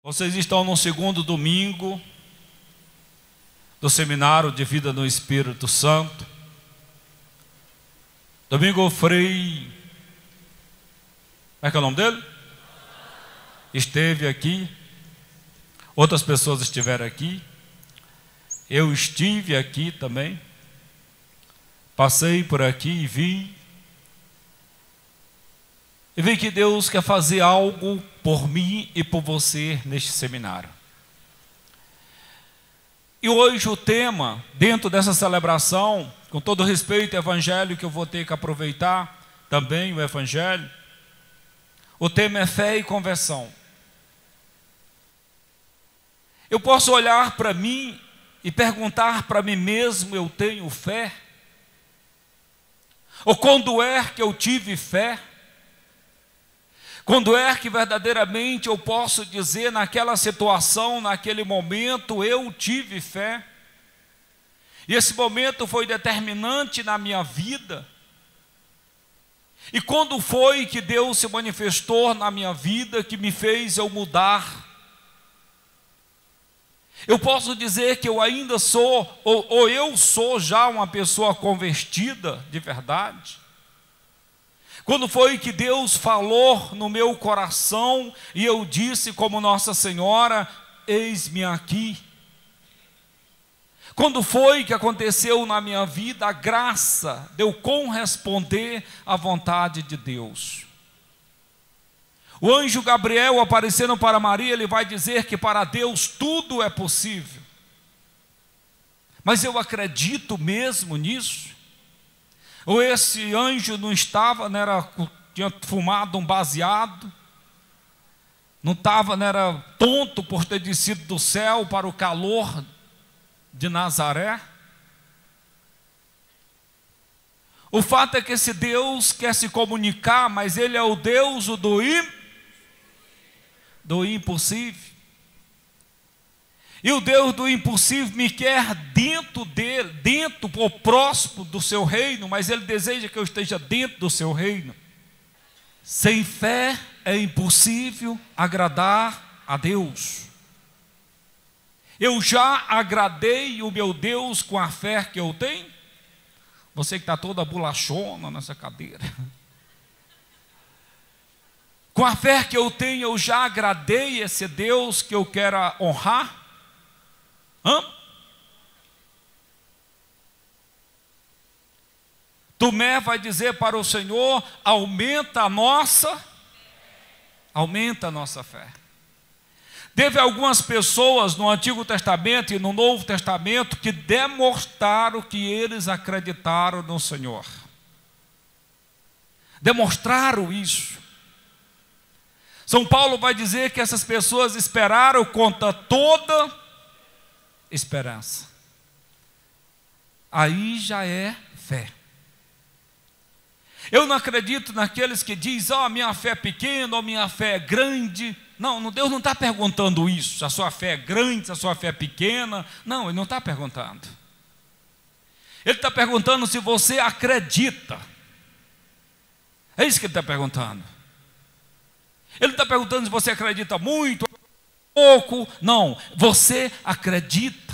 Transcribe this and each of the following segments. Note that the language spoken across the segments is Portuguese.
Vocês estão no segundo domingo do Seminário de Vida no Espírito Santo. Domingo Frei, como é que é o nome dele? Esteve aqui, outras pessoas estiveram aqui, eu estive aqui também, passei por aqui e vi que Deus quer fazer algo por mim e por você neste seminário. E hoje o tema, dentro dessa celebração, com todo respeito ao evangelho que eu vou ter que aproveitar, também o evangelho, o tema é fé e conversão. Eu posso olhar para mim e perguntar para mim mesmo: eu tenho fé? Ou quando é que eu tive fé? Quando é que verdadeiramente eu posso dizer naquela situação, naquele momento, eu tive fé? E esse momento foi determinante na minha vida. E quando foi que Deus se manifestou na minha vida, que me fez eu mudar? Eu posso dizer que eu ainda sou, ou eu sou já uma pessoa convertida de verdade? Quando foi que Deus falou no meu coração e eu disse como Nossa Senhora: eis-me aqui? Quando foi que aconteceu na minha vida a graça de eu corresponder à vontade de Deus? O anjo Gabriel aparecendo para Maria, ele vai dizer que para Deus tudo é possível. Mas eu acredito mesmo nisso? Ou esse anjo não estava, tinha fumado um baseado, não era tonto por ter descido do céu para o calor de Nazaré? O fato é que esse Deus quer se comunicar, mas Ele é o Deus do impossível. E o Deus do impossível me quer dentro dele, ou próximo do seu reino, mas Ele deseja que eu esteja dentro do seu reino. Sem fé é impossível agradar a Deus. Eu já agradei o meu Deus com a fé que eu tenho? Você que está toda bolachona nessa cadeira. Com a fé que eu tenho, eu já agradei esse Deus que eu quero honrar? Tomé vai dizer para o Senhor: aumenta a nossa fé. Teve algumas pessoas no Antigo Testamento e no Novo Testamento que demonstraram que eles acreditaram no Senhor. Demonstraram isso. São Paulo vai dizer que essas pessoas esperaram contra toda esperança. Aí já é fé. Eu não acredito naqueles que dizem: a minha fé é pequena, ou minha fé é grande. Não, Deus não está perguntando isso, se a sua fé é grande, se a sua fé é pequena. Não, Ele não está perguntando. Ele está perguntando se você acredita. É isso que Ele está perguntando. Ele não está perguntando se você acredita muito, pouco. Não, você acredita.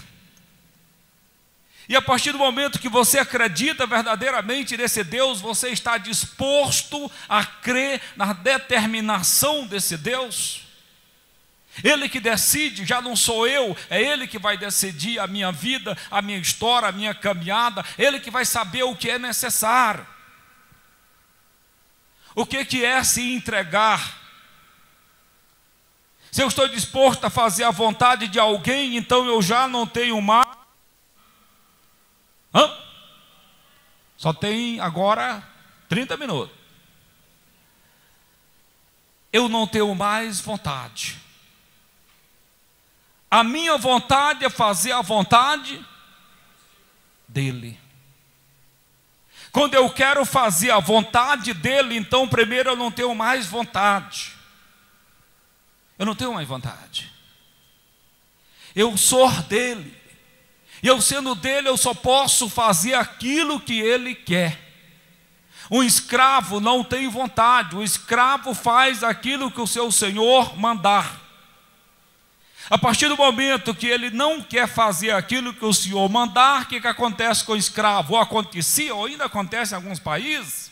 E a partir do momento que você acredita verdadeiramente nesse Deus, você está disposto a crer na determinação desse Deus. Ele que decide, já não sou eu, é Ele que vai decidir a minha vida, a minha história, a minha caminhada. Ele que vai saber o que é necessário. O que é se entregar? Se eu estou disposto a fazer a vontade de alguém, então eu já não tenho mais. Só tem agora 30 minutos. Eu não tenho mais vontade. A minha vontade é fazer a vontade dEle. Quando eu quero fazer a vontade dEle, então primeiro eu não tenho mais vontade. Eu não tenho mais vontade. Eu sou dEle. E eu sendo dEle, eu só posso fazer aquilo que Ele quer. Um escravo não tem vontade. O escravo faz aquilo que o seu senhor mandar. A partir do momento que ele não quer fazer aquilo que o Senhor mandar, o que acontece com o escravo? Ou acontecia, ou ainda acontece em alguns países.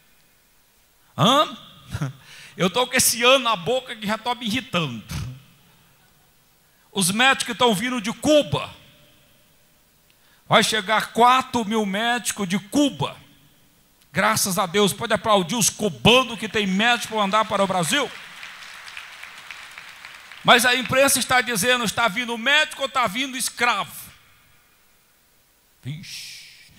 Eu estou com esse ano na boca que já está me irritando. Os médicos que estão vindo de Cuba, vai chegar 4.000 médicos de Cuba. Graças a Deus, pode aplaudir os cubanos que tem médico para andar para o Brasil. Mas a imprensa está dizendo, está vindo médico ou está vindo escravo? Vixe.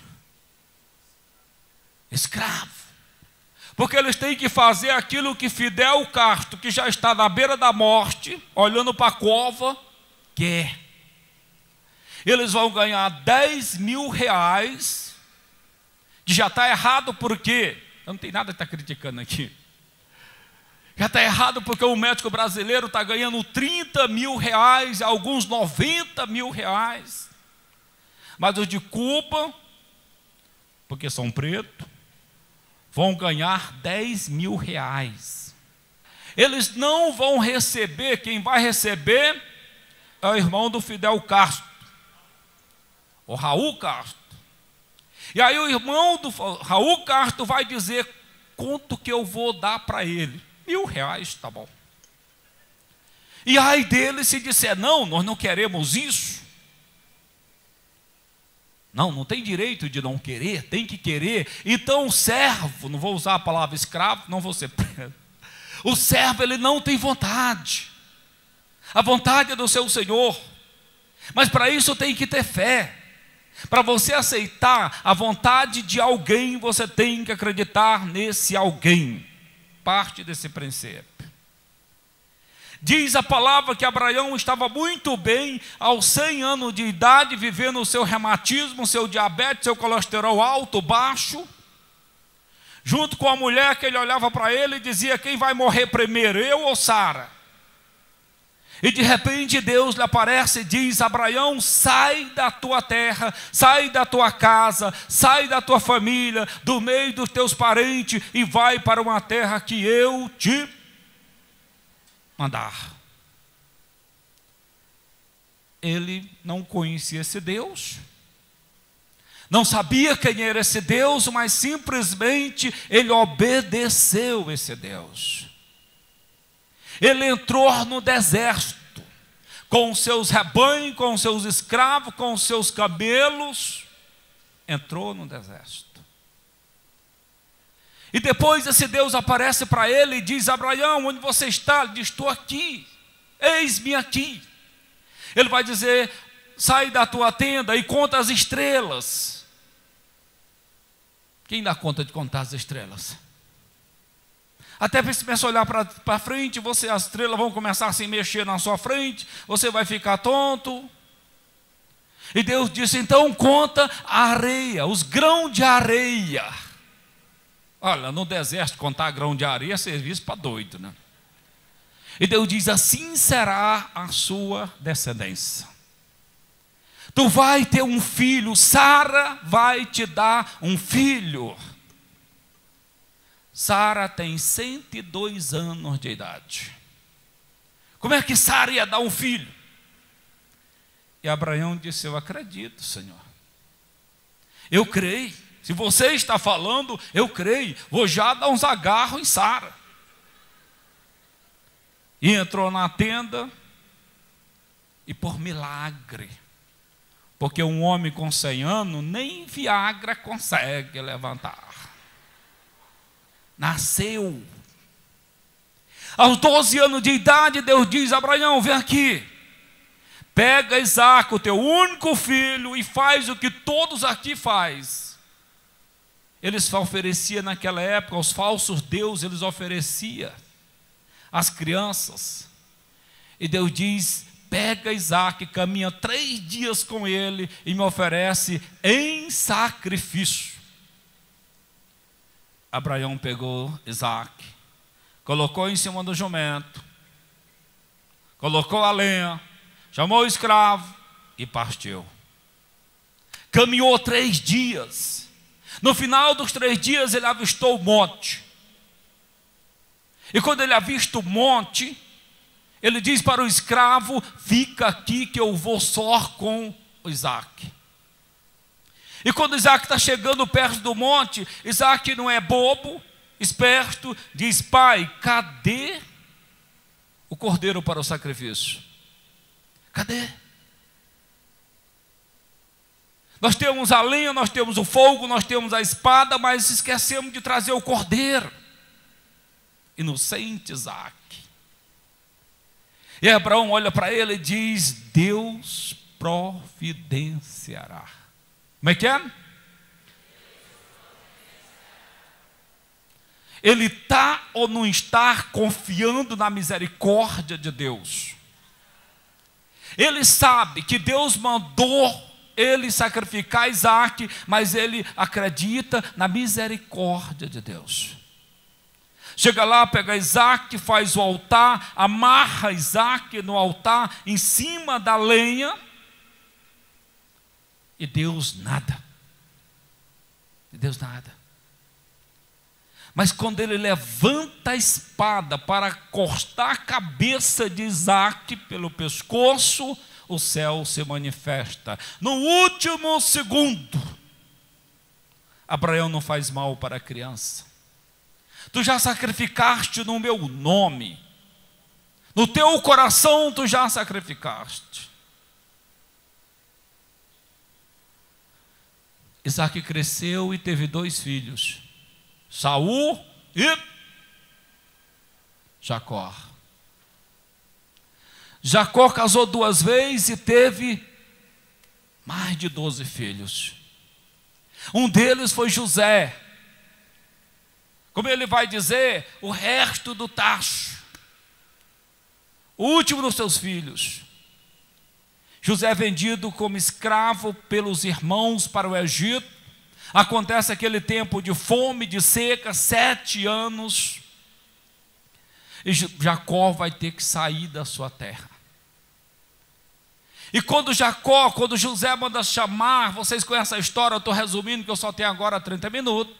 Escravo. Porque eles têm que fazer aquilo que Fidel Castro, que já está na beira da morte, olhando para a cova, quer. Eles vão ganhar 10 mil reais, que já está errado porque, eu não tenho nada que estar criticando aqui, já está errado porque o médico brasileiro está ganhando 30 mil reais, alguns 90 mil reais, mas os de Cuba, porque são pretos, vão ganhar 10 mil reais. Eles não vão receber, quem vai receber é o irmão do Fidel Castro, o Raul Castro. E aí o irmão do Raul Castro vai dizer quanto que eu vou dar para ele. 1.000 reais, tá bom. E aí dele se disser, não, nós não queremos isso. Não tem direito de não querer, tem que querer. Então o servo, não vou usar a palavra escravo, não vou ser preso. O servo, ele não tem vontade. A vontade é do seu Senhor. Mas para isso tem que ter fé. Para você aceitar a vontade de alguém, você tem que acreditar nesse alguém. Parte desse princípio. Diz a palavra que Abraão estava muito bem, aos 100 anos de idade, vivendo o seu reumatismo, seu diabetes, seu colesterol alto, baixo, junto com a mulher que ele olhava para ele e dizia, quem vai morrer primeiro, eu ou Sara? E de repente Deus lhe aparece e diz, Abraão, sai da tua terra, sai da tua casa, sai da tua família, do meio dos teus parentes e vai para uma terra que eu te mandar. Ele não conhecia esse Deus, não sabia quem era esse Deus, mas simplesmente ele obedeceu esse Deus. Ele entrou no deserto, com os seus rebanhos, com os seus escravos, com os seus camelos, entrou no deserto. E depois esse Deus aparece para ele e diz, Abraão, onde você está? Ele diz, estou aqui, eis-me aqui. Ele vai dizer, sai da tua tenda e conta as estrelas. Quem dá conta de contar as estrelas? Até você começa a olhar para frente, as estrelas vão começar a se mexer na sua frente, você vai ficar tonto. E Deus disse, então conta a areia, os grãos de areia. Olha, no deserto contar grão de areia é serviço para doido, né? E Deus diz, assim será a sua descendência. Tu vai ter um filho, Sara vai te dar um filho. Sara tem 102 anos de idade. Como é que Sara ia dar um filho? E Abraão disse, eu acredito, Senhor. Eu creio. Se você está falando, eu creio. Vou já dar uns agarros em Sara. E entrou na tenda. E por milagre. Porque um homem com 100 anos, nem Viagra consegue levantar. Nasceu. Aos 12 anos de idade, Deus diz, Abraão, vem aqui. Pega Isaque, o teu único filho, e faz o que todos aqui fazem. Eles ofereciam naquela época, aos falsos deuses, eles ofereciam as crianças. E Deus diz, pega Isaque, caminha 3 dias com ele e me oferece em sacrifício. Abraão pegou Isaque, colocou em cima do jumento, colocou a lenha, chamou o escravo e partiu. Caminhou 3 dias. No final dos 3 dias ele avistou o monte. E quando ele avista o monte, Ele diz para o escravo: fica aqui que eu vou só com Isaac. E quando Isaac está chegando perto do monte, Isaac não é bobo, esperto, diz: pai, cadê o cordeiro para o sacrifício? Cadê? Nós temos a lenha, nós temos o fogo, nós temos a espada, mas esquecemos de trazer o cordeiro. Inocente Isaac. E Abraão olha para ele e diz: Deus providenciará. Como é que é? Ele está ou não está confiando na misericórdia de Deus? Ele sabe que Deus mandou ele sacrificar Isaac, mas ele acredita na misericórdia de Deus. Chega lá, pega Isaac, faz o altar, amarra Isaac no altar, em cima da lenha, e Deus nada. E Deus nada. Mas quando ele levanta a espada para cortar a cabeça de Isaac pelo pescoço, o céu se manifesta. No último segundo, Abraão não faz mal para a criança. Tu já sacrificaste no meu nome. No teu coração tu já sacrificaste. Isaac cresceu e teve 2 filhos, Saul e Jacó. Jacó casou 2 vezes e teve mais de 12 filhos. Um deles foi José. Como ele vai dizer, o resto do tacho. O último dos seus filhos. José é vendido como escravo pelos irmãos para o Egito. Acontece aquele tempo de fome, de seca, 7 anos. E Jacó vai ter que sair da sua terra. E quando José manda chamar, vocês conhecem a história, eu estou resumindo que eu só tenho agora 30 minutos.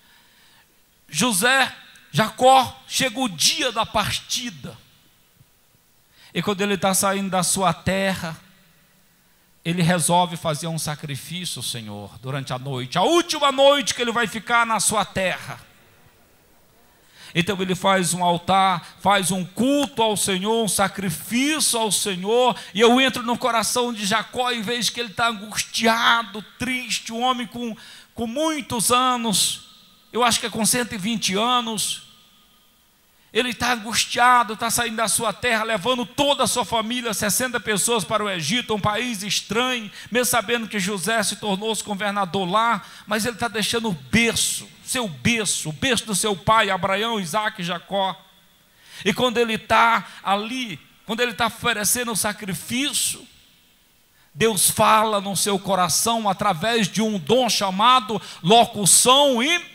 Jacó, chega o dia da partida. E quando ele está saindo da sua terra, ele resolve fazer um sacrifício ao Senhor durante a noite, a última noite que ele vai ficar na sua terra. Então ele faz um altar, faz um culto ao Senhor, um sacrifício ao Senhor. E eu entro no coração de Jacó e vejo que ele está angustiado, triste, um homem com muitos anos, eu acho que é com 120 anos. Ele está angustiado, está saindo da sua terra, levando toda a sua família, 60 pessoas para o Egito, um país estranho, mesmo sabendo que José se tornou-se governador lá, mas ele está deixando o berço do seu pai, Abraão, Isaac e Jacó. E quando ele está ali, quando ele está oferecendo o sacrifício, Deus fala no seu coração através de um dom chamado locução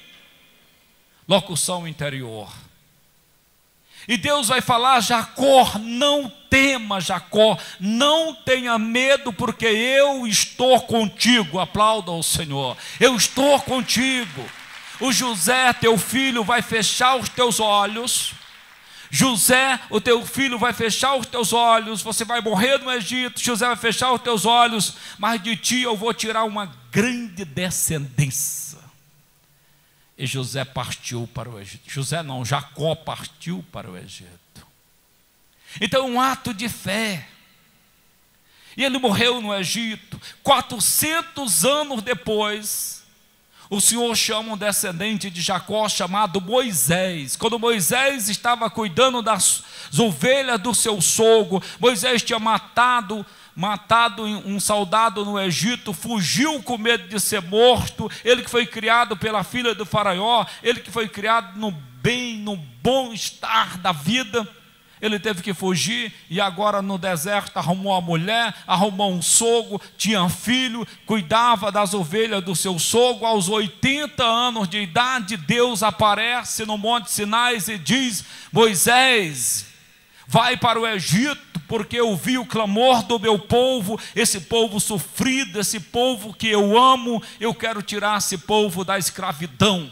interior. E Deus vai falar: Jacó, não tema, Jacó, não tenha medo, porque eu estou contigo. Aplauda ao Senhor. Eu estou contigo. O José, teu filho, vai fechar os teus olhos. José, o teu filho, vai fechar os teus olhos. Você vai morrer no Egito. José vai fechar os teus olhos, mas de ti eu vou tirar uma grande descendência. E José partiu para o Egito. Jacó partiu para o Egito. Então, um ato de fé. E ele morreu no Egito. 400 anos depois, o Senhor chama um descendente de Jacó chamado Moisés. Quando Moisés estava cuidando das ovelhas do seu sogro, Moisés tinha matado um soldado no Egito, fugiu com medo de ser morto. Ele que foi criado pela filha do faraó, ele que foi criado no bom estar da vida, ele teve que fugir. E agora no deserto arrumou uma mulher, arrumou um sogro, tinha filho, cuidava das ovelhas do seu sogro. Aos 80 anos de idade, Deus aparece no Monte Sinai e diz: Moisés, vai para o Egito, porque eu vi o clamor do meu povo, esse povo sofrido, esse povo que eu amo. Eu quero tirar esse povo da escravidão.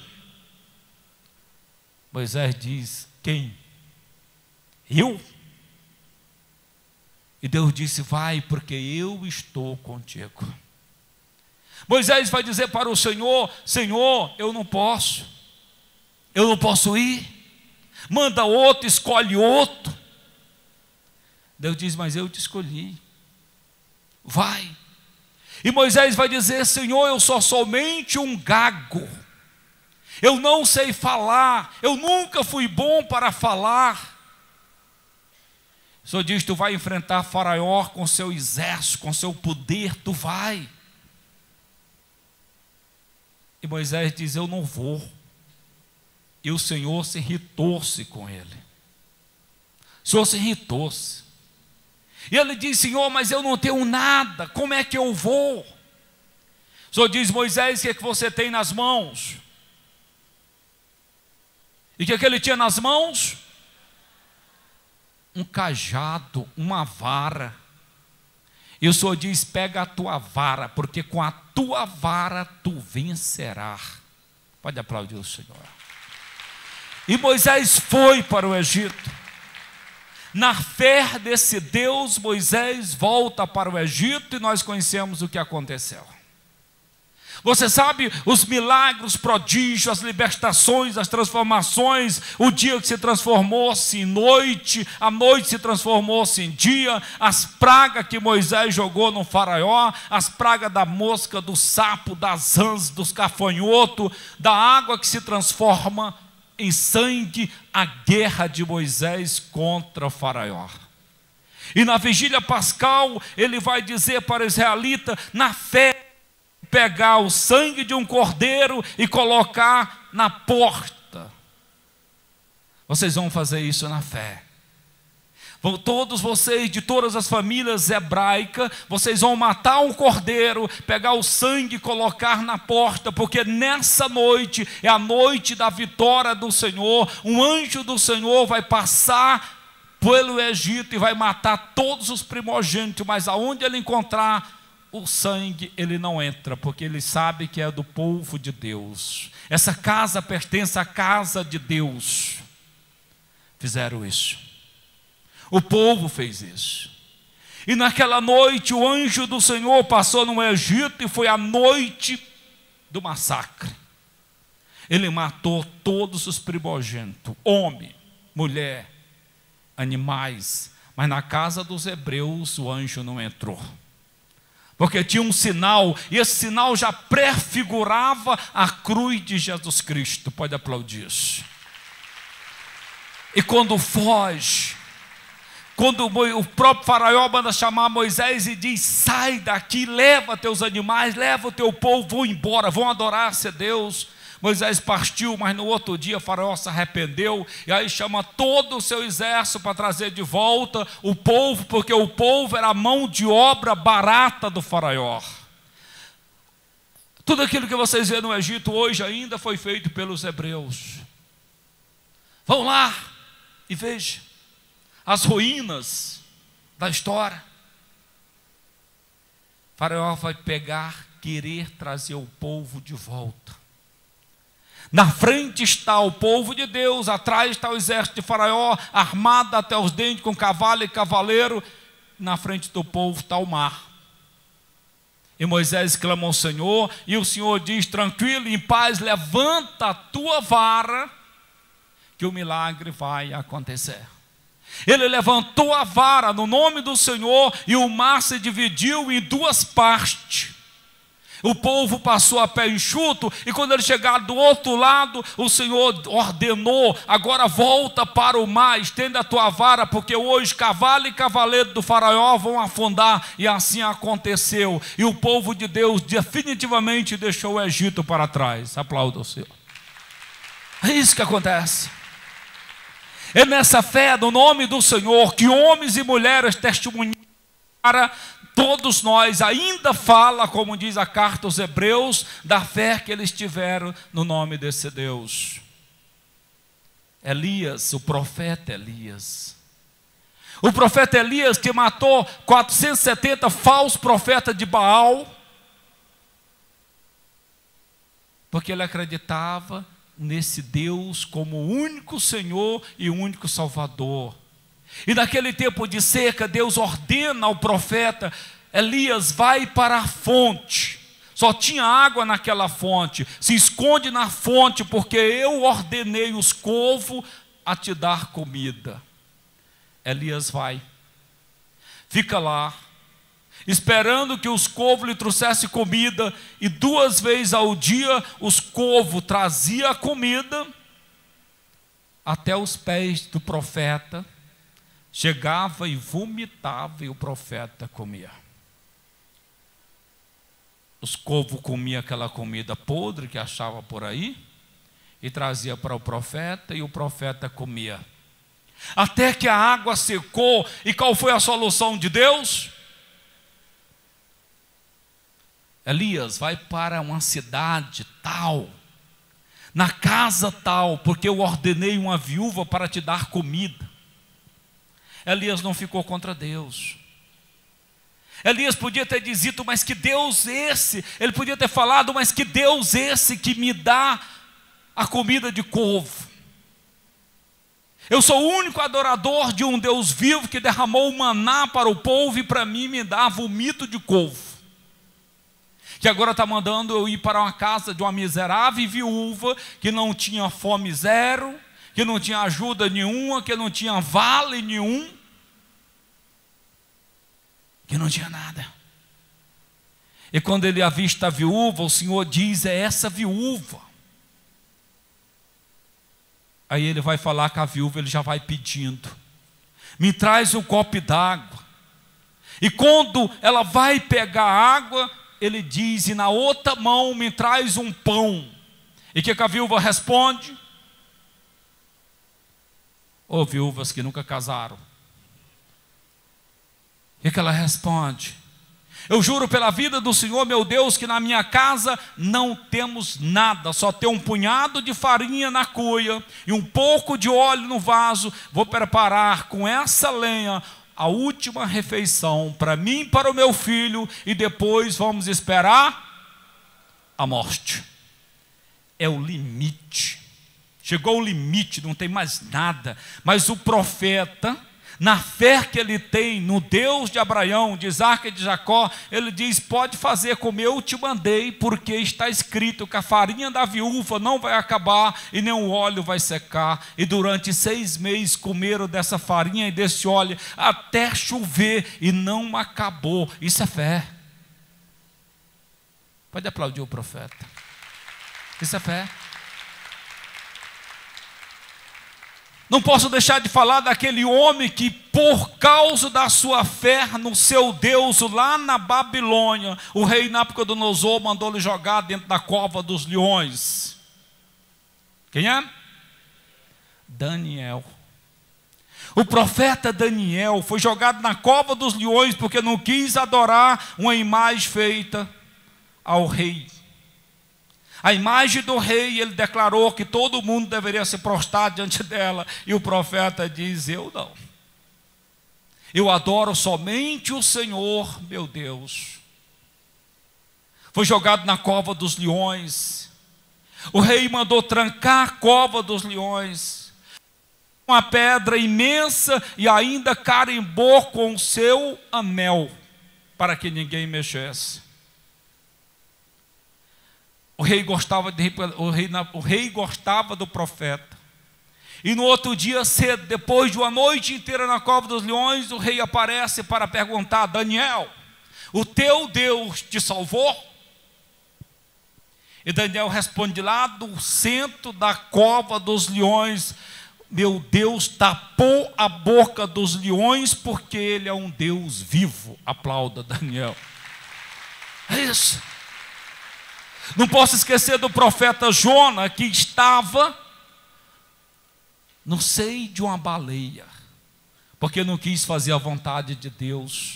Moisés diz: quem? Eu? E Deus disse: vai, porque eu estou contigo. Moisés vai dizer para o Senhor: Senhor, eu não posso ir, manda outro, escolhe outro. Deus diz: mas eu te escolhi, vai. E Moisés vai dizer: Senhor, eu sou somente um gago, eu não sei falar, eu nunca fui bom para falar. O Senhor diz: tu vai enfrentar Faraó com seu exército, com seu poder, tu vai. E Moisés diz: eu não vou. E o Senhor se irritou-se com ele. O Senhor se irritou-se. E ele diz: Senhor, mas eu não tenho nada, como é que eu vou? O Senhor diz: Moisés, o que é que você tem nas mãos? E o que é que ele tinha nas mãos? Um cajado, uma vara. E o Senhor diz: pega a tua vara, porque com a tua vara tu vencerás. Pode aplaudir o Senhor. E Moisés foi para o Egito. Na fé desse Deus, Moisés volta para o Egito e nós conhecemos o que aconteceu. Você sabe os milagres, prodígios, as libertações, as transformações. O dia que se transformou-se em noite, a noite se transformou-se em dia. As pragas que Moisés jogou no Faraó, as pragas da mosca, do sapo, das rãs, dos gafanhotos, da água que se transforma em sangue, a guerra de Moisés contra o Faraó. E na vigília pascal, ele vai dizer para o israelita, na fé, pegar o sangue de um cordeiro e colocar na porta. Vocês vão fazer isso na fé. Todos vocês, de todas as famílias hebraicas, vocês vão matar um cordeiro, pegar o sangue e colocar na porta, porque nessa noite é a noite da vitória do Senhor. Um anjo do Senhor vai passar pelo Egito e vai matar todos os primogênitos, mas aonde ele encontrar o sangue, ele não entra, porque ele sabe que é do povo de Deus. Essa casa pertence à casa de Deus. Fizeram isso. O povo fez isso. E naquela noite o anjo do Senhor passou no Egito e foi a noite do massacre. Ele matou todos os primogênitos, homem, mulher, animais. Mas na casa dos hebreus o anjo não entrou. Porque tinha um sinal, e esse sinal já prefigurava a cruz de Jesus Cristo. Pode aplaudir isso. E quando foge, quando o próprio Faraó manda chamar Moisés e diz: sai daqui, leva teus animais, leva o teu povo, vão embora, vão adorar-se a Deus. Moisés partiu, mas no outro dia Faraó se arrependeu, e aí chama todo o seu exército para trazer de volta o povo, porque o povo era a mão de obra barata do Faraó. Tudo aquilo que vocês vêem no Egito hoje ainda foi feito pelos hebreus. Vão lá e vejam as ruínas da história. Faraó vai pegar, querer trazer o povo de volta. Na frente está o povo de Deus, atrás está o exército de Faraó, armado até os dentes com cavalo e cavaleiro. Na frente do povo está o mar. E Moisés clama ao Senhor, e o Senhor diz: tranquilo, em paz, levanta a tua vara, que o milagre vai acontecer. Ele levantou a vara no nome do Senhor, e o mar se dividiu em duas partes. O povo passou a pé enxuto, e quando eles chegaram do outro lado, o Senhor ordenou: agora volta para o mar, estenda a tua vara, porque hoje cavalo e cavaleiro do Faraó vão afundar. E assim aconteceu, e o povo de Deus definitivamente deixou o Egito para trás. Aplauda o Senhor. É isso que acontece. É nessa fé, no nome do Senhor, que homens e mulheres testemunharam para todos nós. Ainda fala, como diz a carta aos Hebreus, da fé que eles tiveram no nome desse Deus. Elias, o profeta Elias. O profeta Elias que matou 470 falsos profetas de Baal, porque ele acreditava nesse Deus como o único Senhor e o único Salvador. E naquele tempo de seca, Deus ordena ao profeta: Elias, vai para a fonte. Só tinha água naquela fonte. Se esconde na fonte, porque eu ordenei os corvos a te dar comida. Elias vai, fica lá, esperando que os corvos lhe trouxessem comida, e 2 vezes ao dia os corvos traziam a comida até os pés do profeta, chegava e vomitava, e o profeta comia. Os corvos comiam aquela comida podre que achava por aí, e trazia para o profeta, e o profeta comia. Até que a água secou. E qual foi a solução de Deus? Elias, vai para uma cidade tal, na casa tal, porque eu ordenei uma viúva para te dar comida. Elias não ficou contra Deus. Elias podia ter dito: mas que Deus esse? Ele podia ter falado: mas que Deus esse que me dá a comida de corvo? Eu sou o único adorador de um Deus vivo que derramou o maná para o povo, e para mim me dá vomito de corvo, que agora está mandando eu ir para uma casa de uma miserável viúva, que não tinha fome zero, que não tinha ajuda nenhuma, que não tinha vale nenhum, que não tinha nada. E quando ele avista a viúva, o Senhor diz: é essa viúva. Aí ele vai falar com a viúva, ele já vai pedindo: me traz um copo d'água. E quando ela vai pegar água, ele diz: e na outra mão me traz um pão. E o que a viúva responde? Ô viúvas que nunca casaram, o que ela responde? Eu juro pela vida do Senhor meu Deus que na minha casa não temos nada, só tem um punhado de farinha na cuia e um pouco de óleo no vaso. Vou preparar com essa lenha a última refeição para mim e para o meu filho, e depois vamos esperar a morte. É o limite. Chegou o limite, não tem mais nada. Mas o profeta, na fé que ele tem no Deus de Abraão, de Isaac e de Jacó, ele diz: pode fazer como eu te mandei, porque está escrito que a farinha da viúva não vai acabar e nem o óleo vai secar. E durante 6 meses comeram dessa farinha e desse óleo até chover, e não acabou. Isso é fé. Pode aplaudir o profeta. Isso é fé. Não posso deixar de falar daquele homem que, por causa da sua fé no seu Deus, lá na Babilônia, o rei Nabucodonosor mandou-lhe jogar dentro da cova dos leões. Quem é? Daniel. O profeta Daniel foi jogado na cova dos leões porque não quis adorar uma imagem feita ao rei. A imagem do rei, ele declarou que todo mundo deveria se prostrar diante dela. E o profeta diz: eu não. Eu adoro somente o Senhor, meu Deus. Foi jogado na cova dos leões. O rei mandou trancar a cova dos leões. Uma pedra imensa, e ainda carimbou com o seu anel, para que ninguém mexesse. O rei gostava do profeta. E no outro dia cedo, depois de uma noite inteira na cova dos leões, o rei aparece para perguntar: Daniel, o teu Deus te salvou? E Daniel responde lá do centro da cova dos leões: meu Deus tapou a boca dos leões, porque Ele é um Deus vivo. Aplauda Daniel. É isso. Não posso esquecer do profeta Jonas, que estava no seio de uma baleia, porque não quis fazer a vontade de Deus.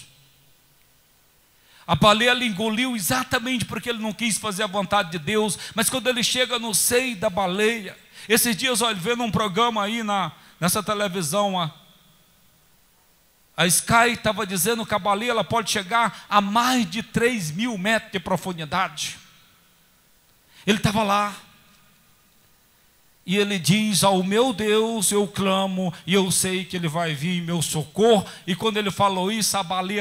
A baleia lhe engoliu exatamente porque ele não quis fazer a vontade de Deus. Mas quando ele chega no seio da baleia, esses dias, olha, vendo um programa aí nessa televisão, a Sky estava dizendo que a baleia ela pode chegar a mais de 3.000 metros de profundidade. Ele estava lá. E ele diz: ao meu Deus eu clamo, e eu sei que ele vai vir em meu socorro. E quando ele falou isso, a baleia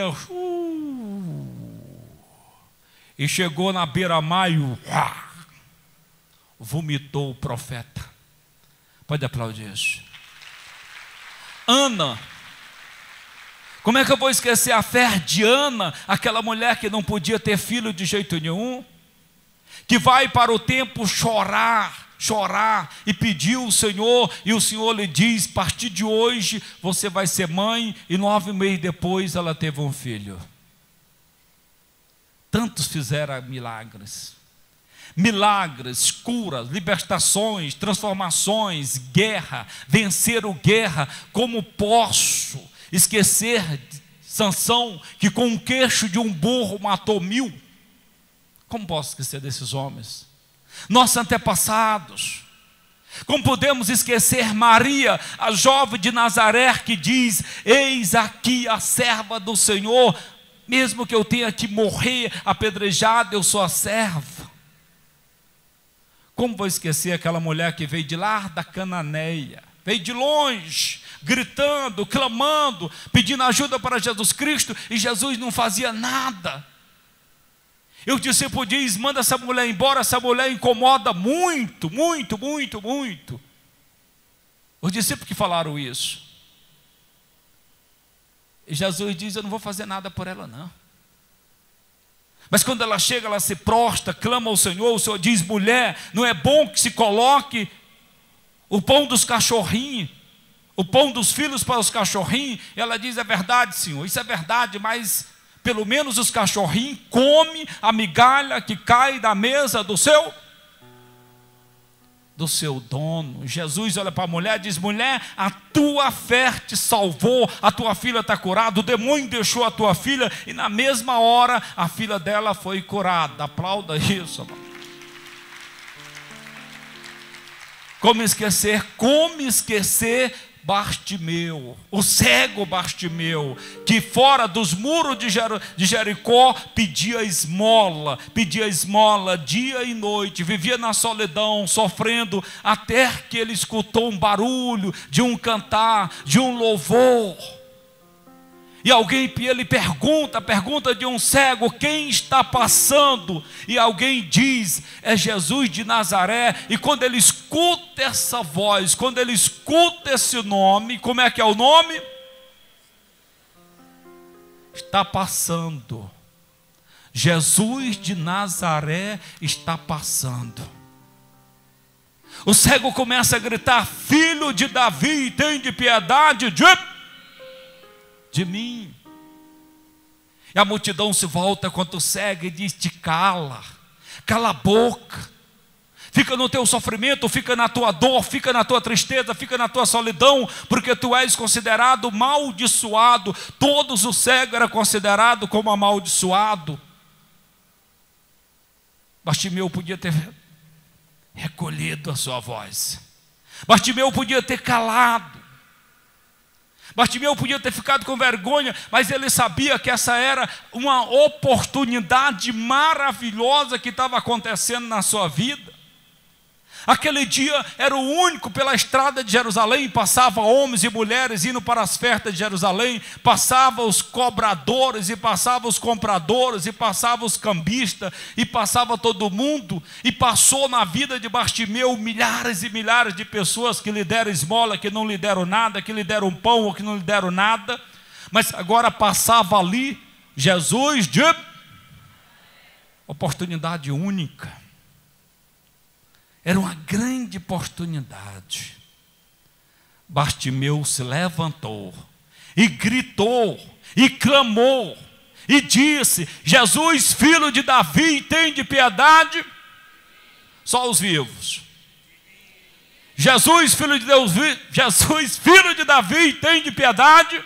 e chegou na beira-mar e vomitou o profeta. Pode aplaudir isso. Ana, como é que eu vou esquecer a fé de Ana, aquela mulher que não podia ter filho de jeito nenhum, que vai para o templo chorar e pedir ao Senhor, e o Senhor lhe diz: a partir de hoje você vai ser mãe, e 9 meses depois ela teve um filho. Tantos fizeram milagres, curas, libertações, transformações, guerra, venceram guerra. Como posso esquecer de Sansão, que com o queixo de um burro matou 1000? Como posso esquecer desses homens? Nossos antepassados. Como podemos esquecer Maria, a jovem de Nazaré, que diz: eis aqui a serva do Senhor, mesmo que eu tenha que morrer apedrejada, eu sou a serva. Como vou esquecer aquela mulher que veio de lá da Cananeia, veio de longe, gritando, clamando, pedindo ajuda para Jesus Cristo, e Jesus não fazia nada. E o discípulo diz: manda essa mulher embora, essa mulher incomoda muito. Os discípulos que falaram isso. E Jesus diz: eu não vou fazer nada por ela não. Mas quando ela chega, ela se prostra, clama ao Senhor. O Senhor diz: mulher, não é bom que se coloque o pão dos cachorrinhos, o pão dos filhos para os cachorrinhos? E ela diz: é verdade, Senhor, isso é verdade, mas pelo menos os cachorrinhos comem a migalha que cai da mesa do seu dono. Jesus olha para a mulher e diz: mulher, a tua fé te salvou, a tua filha está curada. O demônio deixou a tua filha, e na mesma hora a filha dela foi curada. Aplauda isso, amor. Como esquecer Bartimeu, o cego Bartimeu, que fora dos muros de Jericó pedia esmola dia e noite, vivia na solidão, sofrendo, até que ele escutou um barulho de um cantar, de um louvor. E ele pergunta de um cego: quem está passando? E alguém diz: é Jesus de Nazaré. E quando ele escuta essa voz, quando ele escuta esse nome, como é que é o nome? Está passando. Jesus de Nazaré está passando. O cego começa a gritar: filho de Davi, tem de piedade de mim. E a multidão se volta contra o cego e diz: te cala a boca, fica no teu sofrimento, fica na tua dor, fica na tua tristeza, fica na tua solidão, porque tu és considerado amaldiçoado. Todos os cegos eram considerados como amaldiçoado. Bartimeu podia ter recolhido a sua voz, Bartimeu podia ter calado, Bartimeu podia ter ficado com vergonha, mas ele sabia que essa era uma oportunidade maravilhosa que estava acontecendo na sua vida. Aquele dia era o único pela estrada de Jerusalém, passava homens e mulheres indo para as festas de Jerusalém, passava os cobradores, e passava os compradores, e passava os cambistas, e passava todo mundo, e passou na vida de Bartimeu milhares e milhares de pessoas que lhe deram esmola, que não lhe deram nada, que lhe deram pão ou que não lhe deram nada, mas agora passava ali Jesus de oportunidade única. Era uma grande oportunidade. Bartimeu se levantou e gritou e clamou e disse: Jesus, filho de Davi, tem de piedade. Só os vivos. Jesus, filho de Deus, Jesus, filho de Davi, tem de piedade.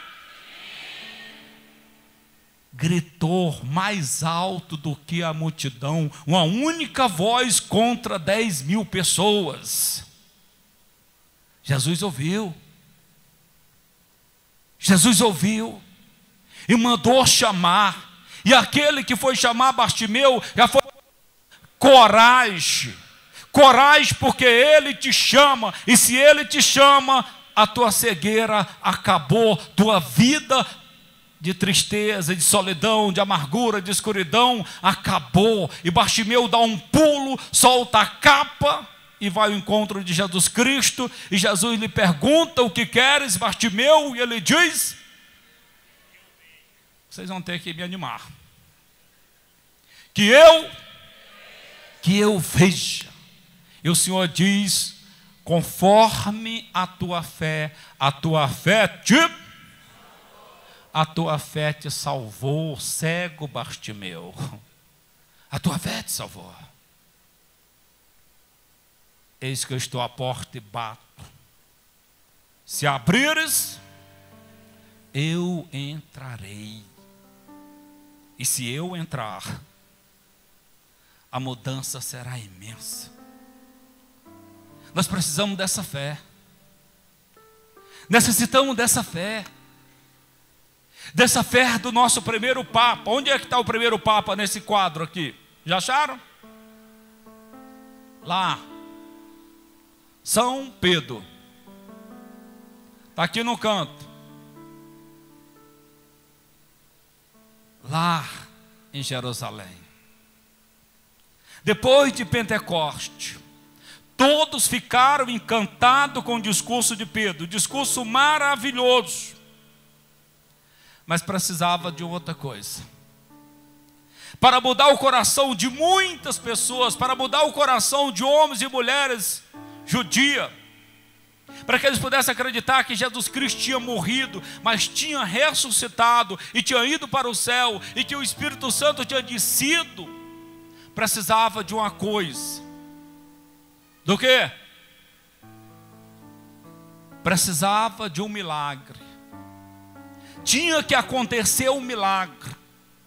Gritou mais alto do que a multidão, uma única voz contra 10.000 pessoas. Jesus ouviu e mandou chamar, e aquele que foi chamar Bartimeu já foi: coragem, Coragem, porque Ele te chama, e se Ele te chama, a tua cegueira acabou, tua vida de tristeza, de solidão, de amargura, de escuridão, acabou. E Bartimeu dá um pulo, solta a capa e vai ao encontro de Jesus Cristo, e Jesus lhe pergunta: o que queres, Bartimeu? E ele diz: vocês vão ter que me animar, que eu veja. E o Senhor diz: conforme a tua fé te salvou, cego Bartimeu. A tua fé te salvou. Eis que eu estou à porta e bato. Se abrires, eu entrarei. E se eu entrar, a mudança será imensa. Nós precisamos dessa fé. Necessitamos dessa fé. Dessa fé do nosso primeiro Papa. Onde é que está o primeiro Papa nesse quadro aqui? Já acharam? Lá. São Pedro. Está aqui no canto. Lá em Jerusalém. Depois de Pentecoste, todos ficaram encantados com o discurso de Pedro. Discurso maravilhoso. Mas precisava de outra coisa. Para mudar o coração de muitas pessoas, para mudar o coração de homens e mulheres judia, para que eles pudessem acreditar que Jesus Cristo tinha morrido, mas tinha ressuscitado e tinha ido para o céu, e que o Espírito Santo tinha descido, precisava de uma coisa. Do quê? Precisava de um milagre. Tinha que acontecer um milagre.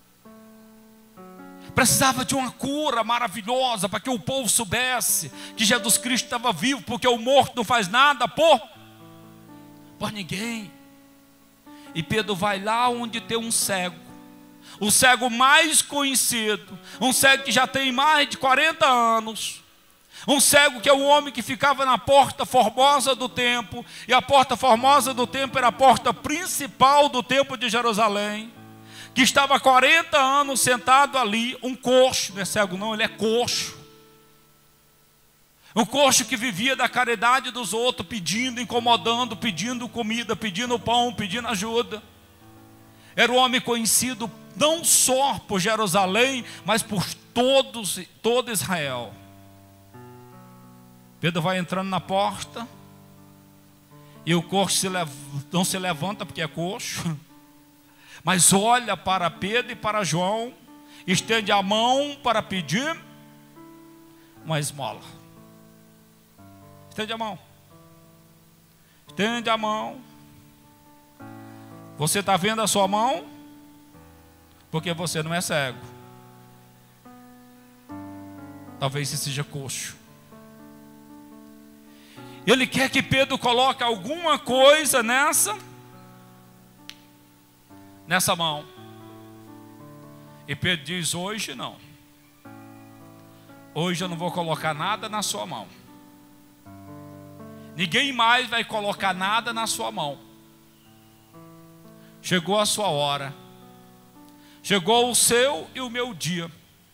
Precisava de uma cura maravilhosa, para que o povo soubesse que Jesus Cristo estava vivo, porque o morto não faz nada por ninguém. E Pedro vai lá onde tem um cego, o cego mais conhecido, um cego que já tem mais de 40 anos, um cego que é o homem que ficava na porta formosa do templo, e a porta formosa do templo era a porta principal do templo de Jerusalém, que estava há 40 anos sentado ali, um coxo, não é cego não, ele é coxo. Um coxo que vivia da caridade dos outros, pedindo, incomodando, pedindo comida, pedindo pão, pedindo ajuda. Era um homem conhecido não só por Jerusalém, mas por todo Israel. Pedro vai entrando na porta, e o coxo não se levanta porque é coxo, mas olha para Pedro e para João, estende a mão para pedir uma esmola. Estende a mão. Estende a mão. Você está vendo a sua mão? Porque você não é cego. Talvez você seja coxo. Ele quer que Pedro coloque alguma coisa nessa mão. E Pedro diz: hoje não. Hoje eu não vou colocar nada na sua mão. Ninguém mais vai colocar nada na sua mão. Chegou a sua hora. Chegou o seu e o meu dia.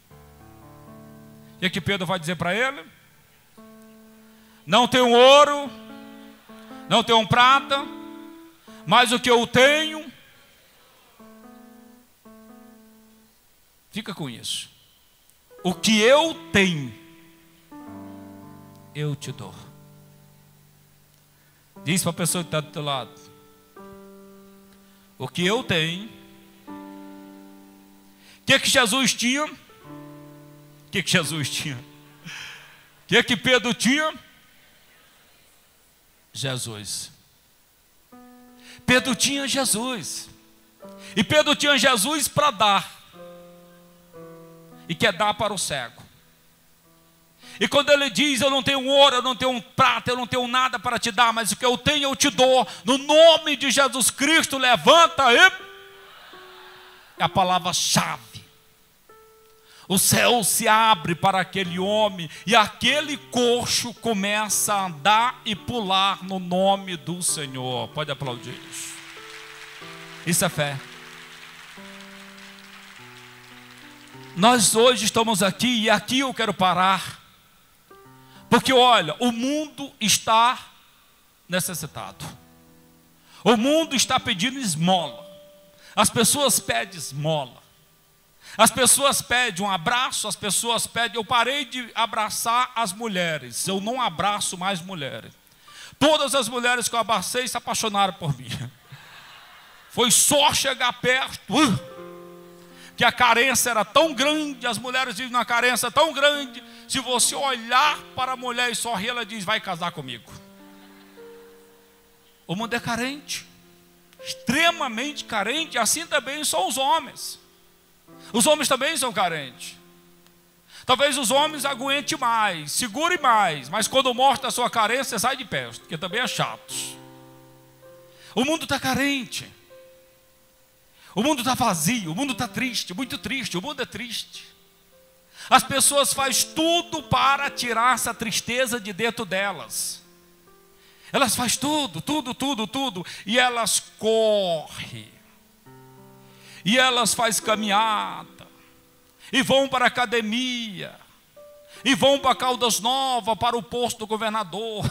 E que Pedro vai dizer para ele? Não tenho ouro, não tenho prata, mas o que eu tenho, fica com isso. O que eu tenho, eu te dou. Diz para a pessoa que está do teu lado: o que eu tenho. O que Jesus tinha? O que Jesus tinha? O que Pedro tinha? Jesus. Pedro tinha Jesus. E Pedro tinha Jesus para dar. E quer dar para o cego. E quando ele diz: eu não tenho ouro, eu não tenho prata, eu não tenho nada para te dar, mas o que eu tenho eu te dou, no nome de Jesus Cristo, levanta e... é a palavra-chave. O céu se abre para aquele homem e aquele coxo começa a andar e pular no nome do Senhor. Pode aplaudir isso. Isso é fé. Nós hoje estamos aqui e aqui eu quero parar. Porque olha, o mundo está necessitado. O mundo está pedindo esmola. As pessoas pedem esmola. As pessoas pedem um abraço, as pessoas pedem... Eu parei de abraçar as mulheres. Eu não abraço mais mulheres. Todas as mulheres que eu abracei se apaixonaram por mim. Foi só chegar perto, que a carência era tão grande, as mulheres vivem uma carência tão grande. Se você olhar para a mulher e sorrir, ela diz: vai casar comigo. O mundo é carente, extremamente carente. Assim também são os homens. Os homens também são carentes. Talvez os homens aguentem mais, segurem mais, mas quando mostra a sua carência, sai de perto, porque também é chato. O mundo está carente. O mundo está vazio, o mundo está triste, muito triste, o mundo é triste. As pessoas fazem tudo para tirar essa tristeza de dentro delas. Elas fazem tudo, e elas correm. E elas fazem caminhada, e vão para a academia, e vão para Caldas Novas, para o posto do governador,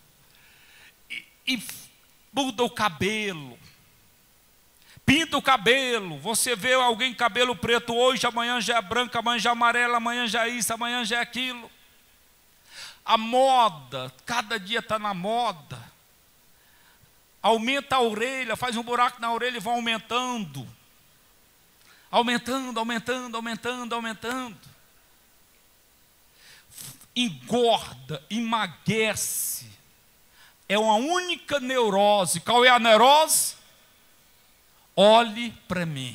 e muda o cabelo, pinta o cabelo. Você vê alguém com cabelo preto hoje, amanhã já é branco, amanhã já é amarelo, amanhã já é isso, amanhã já é aquilo. A moda, cada dia está na moda. Aumenta a orelha, faz um buraco na orelha e vai aumentando. Aumentando. Engorda, emagrece. É uma única neurose. Qual é a neurose? Olhe para mim.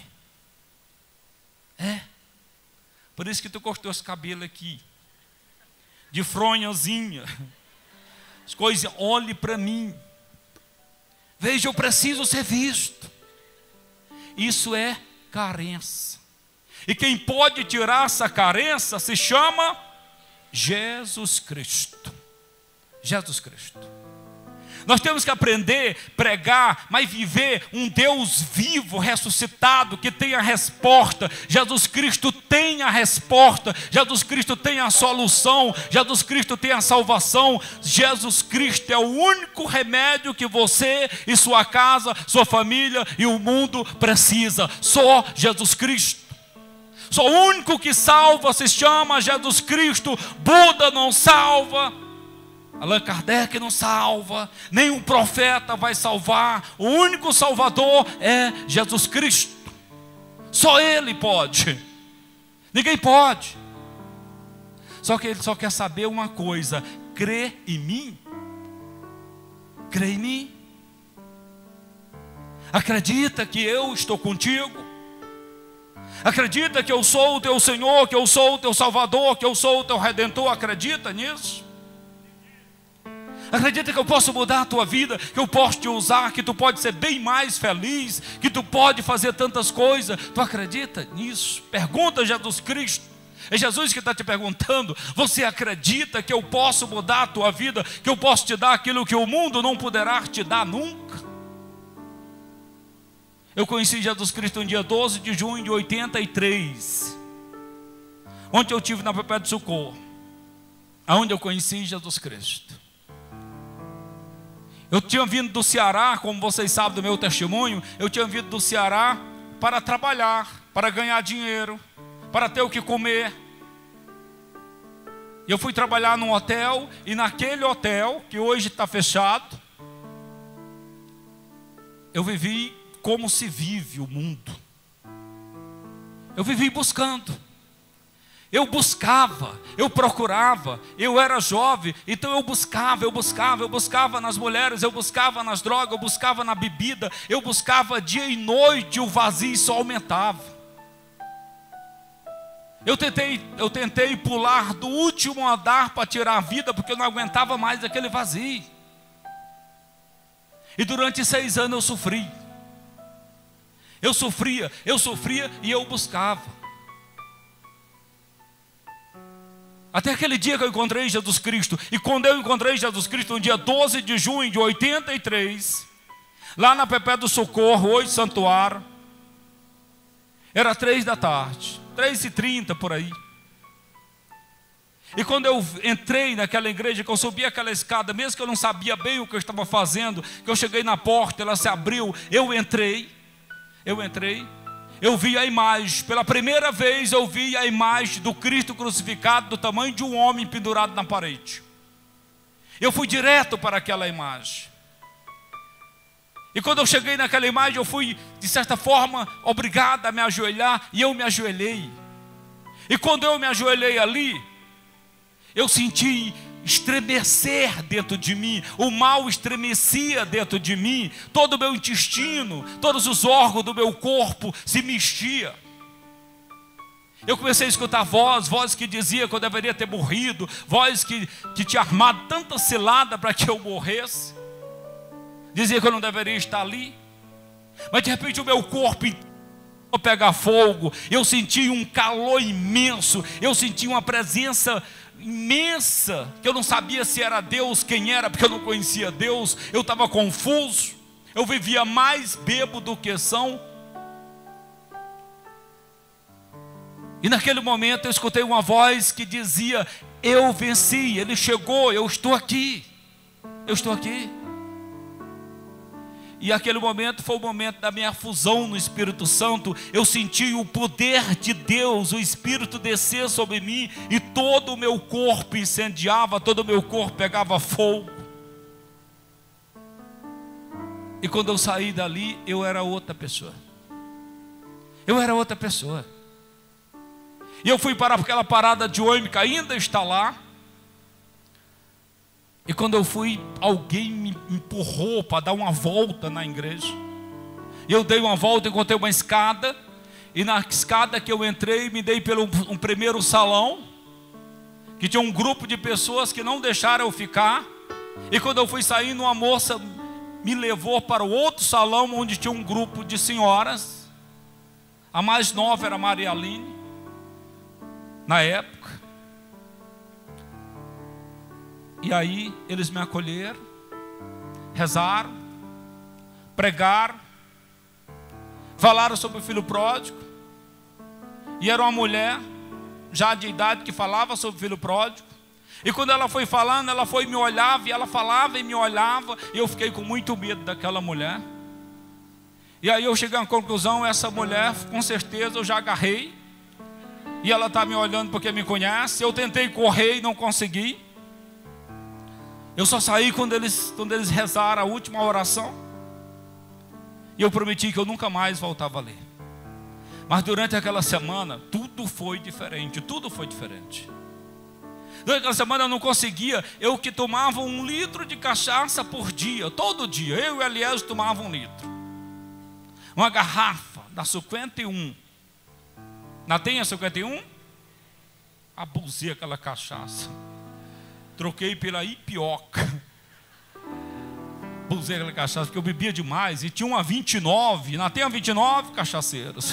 É. Por isso que tu cortou esse cabelo aqui. De fronhazinha. As coisas, olhe para mim. Veja, eu preciso ser visto. Isso é carência. E quem pode tirar essa carência se chama Jesus Cristo. Jesus Cristo. Nós temos que aprender a pregar, mas viver um Deus vivo, ressuscitado, que tem a resposta. Jesus Cristo tem a resposta. Jesus Cristo tem a solução. Jesus Cristo tem a salvação. Jesus Cristo é o único remédio que você e sua casa, sua família e o mundo precisa. Só Jesus Cristo. Só o único que salva se chama Jesus Cristo. Buda não salva. Allan Kardec não salva, nenhum profeta vai salvar. O único salvador é Jesus Cristo. Só Ele pode. Ninguém pode. Só que Ele só quer saber uma coisa: crê em mim. Crê em mim. Acredita que eu estou contigo. Acredita que eu sou o teu Senhor, que eu sou o teu Salvador, que eu sou o teu Redentor. Acredita nisso? Acredita que eu posso mudar a tua vida, que eu posso te usar, que tu pode ser bem mais feliz, que tu pode fazer tantas coisas. Tu acredita nisso? Pergunta a Jesus Cristo. É Jesus que está te perguntando. Você acredita que eu posso mudar a tua vida, que eu posso te dar aquilo que o mundo não poderá te dar nunca? Eu conheci Jesus Cristo no dia 12 de junho de 83. Onde eu estive na Perpétua de Socorro. Aonde eu conheci Jesus Cristo. Eu tinha vindo do Ceará, como vocês sabem do meu testemunho. Eu tinha vindo do Ceará para trabalhar, para ganhar dinheiro, para ter o que comer. Eu fui trabalhar num hotel, e naquele hotel, que hoje está fechado, eu vivi como se vive o mundo. Eu vivi buscando. Eu buscava, eu procurava, eu era jovem, então eu buscava nas mulheres, eu buscava nas drogas, eu buscava na bebida, eu buscava dia e noite, o vazio só aumentava. Eu tentei pular do último andar para tirar a vida, porque eu não aguentava mais aquele vazio. E durante 6 anos eu sofri. Eu sofria e eu buscava. Até aquele dia que eu encontrei Jesus Cristo. E quando eu encontrei Jesus Cristo, no dia 12 de junho de 83, lá na Pepé do Socorro, hoje Santuário, era 3 da tarde, 3h30 por aí. E quando eu entrei naquela igreja, que eu subi aquela escada, mesmo que eu não sabia bem o que eu estava fazendo, que eu cheguei na porta, ela se abriu, eu entrei, eu vi a imagem, pela primeira vez eu vi a imagem do Cristo crucificado, do tamanho de um homem pendurado na parede. Eu fui direto para aquela imagem. E quando eu cheguei naquela imagem, eu fui, de certa forma, obrigado a me ajoelhar, e eu me ajoelhei. E quando eu me ajoelhei ali, eu senti estremecer dentro de mim, o mal estremecia dentro de mim, todo o meu intestino, todos os órgãos do meu corpo se mexiam. Eu comecei a escutar voz que dizia que eu deveria ter morrido, voz que tinha armado tanta cilada para que eu morresse, dizia que eu não deveria estar ali, mas de repente o meu corpo pegar fogo, eu senti um calor imenso, eu senti uma presença imensa, que eu não sabia se era Deus, quem era, porque eu não conhecia Deus, eu estava confuso, eu vivia mais bêbado do que são. E naquele momento eu escutei uma voz que dizia: eu venci, ele chegou, eu estou aqui, eu estou aqui. E aquele momento foi o momento da minha fusão no Espírito Santo. Eu senti o poder de Deus, o Espírito descer sobre mim, e todo o meu corpo incendiava, todo o meu corpo pegava fogo. E quando eu saí dali, eu era outra pessoa. Eu era outra pessoa. E eu fui para aquela parada de ônibus que ainda está lá. E quando eu fui, alguém me empurrou para dar uma volta na igreja. E eu dei uma volta, encontrei uma escada. E na escada que eu entrei, me dei pelo um primeiro salão, que tinha um grupo de pessoas que não deixaram eu ficar. E quando eu fui saindo, uma moça me levou para o outro salão, onde tinha um grupo de senhoras. A mais nova era a Maria Aline, na época. E aí eles me acolheram, rezaram, pregaram, falaram sobre o filho pródigo. E era uma mulher já de idade que falava sobre o filho pródigo. E quando ela foi falando, ela foi e me olhava, e ela falava e me olhava, e eu fiquei com muito medo daquela mulher. E aí eu cheguei à conclusão: essa mulher, com certeza eu já agarrei, e ela está me olhando porque me conhece. Eu tentei correr e não consegui. Eu só saí quando eles rezaram a última oração. E eu prometi que eu nunca mais voltava a ler. Mas durante aquela semana, tudo foi diferente. Tudo foi diferente. Durante aquela semana eu não conseguia. Eu que tomava 1 litro de cachaça por dia, todo dia. Eu e o Eliésio tomava 1 litro. Uma garrafa da 51. Não tem a 51? Abusei aquela cachaça. Troquei pela Ipioca. Abusei aquela cachaça porque eu bebia demais. E tinha uma 29. Não tem a 29, cachaceiros?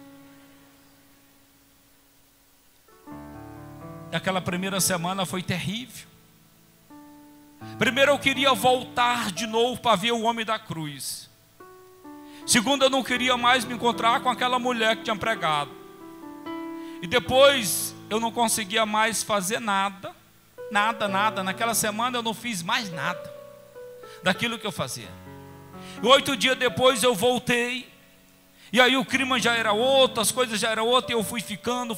E aquela primeira semana foi terrível. Primeiro, eu queria voltar de novo para ver o homem da cruz. Segundo, eu não queria mais me encontrar com aquela mulher que tinha pregado. E depois eu não conseguia mais fazer nada. Nada. Naquela semana eu não fiz mais nada daquilo que eu fazia. E 8 dias depois eu voltei. E aí o clima já era outro, as coisas já eram outras. E eu fui ficando.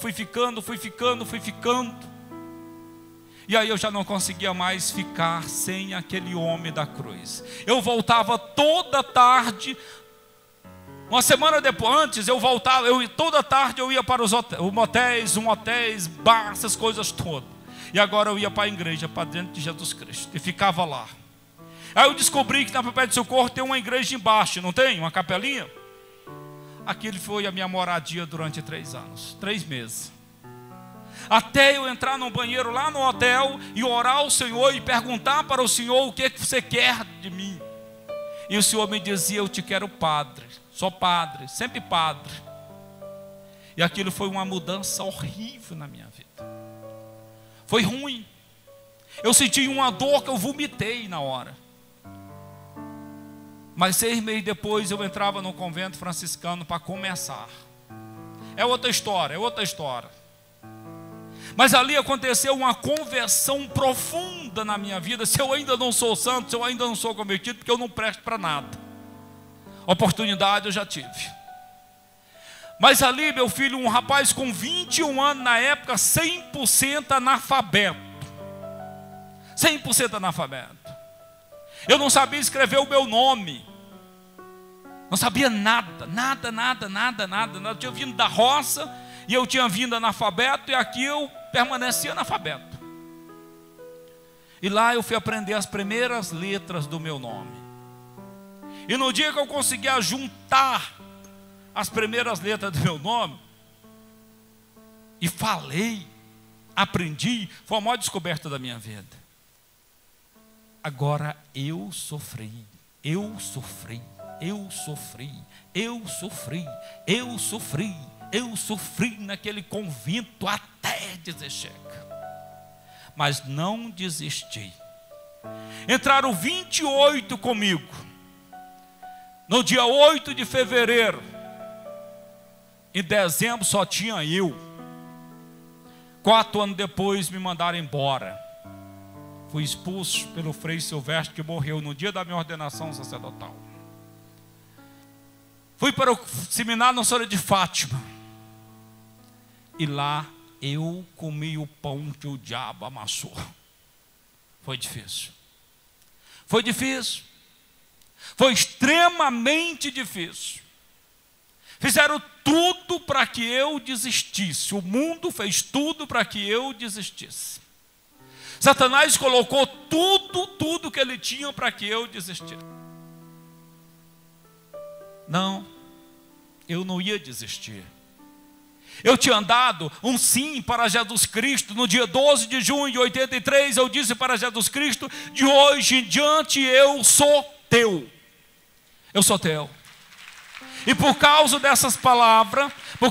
E aí eu já não conseguia mais ficar sem aquele homem da cruz. Eu voltava toda tarde. Uma semana depois, antes eu voltava, toda tarde eu ia para os motéis, bar, essas coisas todas. E agora eu ia para a igreja, para dentro de Jesus Cristo, e ficava lá. Aí eu descobri que na Pepé do Socorro tem uma igreja embaixo, não tem? Uma capelinha. Aquilo foi a minha moradia durante 3 anos, 3 meses. Até eu entrar no banheiro lá no hotel e orar ao Senhor e perguntar para o Senhor: o que você quer de mim? E o Senhor me dizia: eu te quero padre, só padre, sempre padre. E aquilo foi uma mudança horrível na minha vida. Foi ruim. Eu senti uma dor que eu vomitei na hora. Mas 6 meses depois eu entrava no convento franciscano para começar. É outra história, é outra história. Mas ali aconteceu uma conversão profunda na minha vida. Se eu ainda não sou santo, se eu ainda não sou convertido, porque eu não presto para nada. Oportunidade eu já tive. Mas ali, meu filho, um rapaz com 21 anos na época, 100% analfabeto. 100% analfabeto. Eu não sabia escrever o meu nome. Não sabia nada. Eu tinha vindo da roça e eu tinha vindo analfabeto, e aqui eu permanecia analfabeto. E lá eu fui aprender as primeiras letras do meu nome. E no dia que eu conseguia juntar as primeiras letras do meu nome, e falei, aprendi, foi a maior descoberta da minha vida. Agora eu sofri naquele convento até dizer chega. Mas não desisti. Entraram 28 comigo. No dia 8 de fevereiro, em dezembro só tinha eu. 4 anos depois me mandaram embora. Fui expulso pelo Frei Silvestre, que morreu no dia da minha ordenação sacerdotal. Fui para o seminário Nossa Senhora de Fátima. E lá eu comi o pão que o diabo amassou. Foi difícil. Foi difícil. Foi extremamente difícil. Fizeram tudo para que eu desistisse. O mundo fez tudo para que eu desistisse. Satanás colocou tudo que ele tinha para que eu desistisse. Não, eu não ia desistir. Eu tinha dado um sim para Jesus Cristo. No dia 12 de junho de 83, eu disse para Jesus Cristo: de hoje em diante eu sou teu. Eu sou teu. E por causa dessas palavras,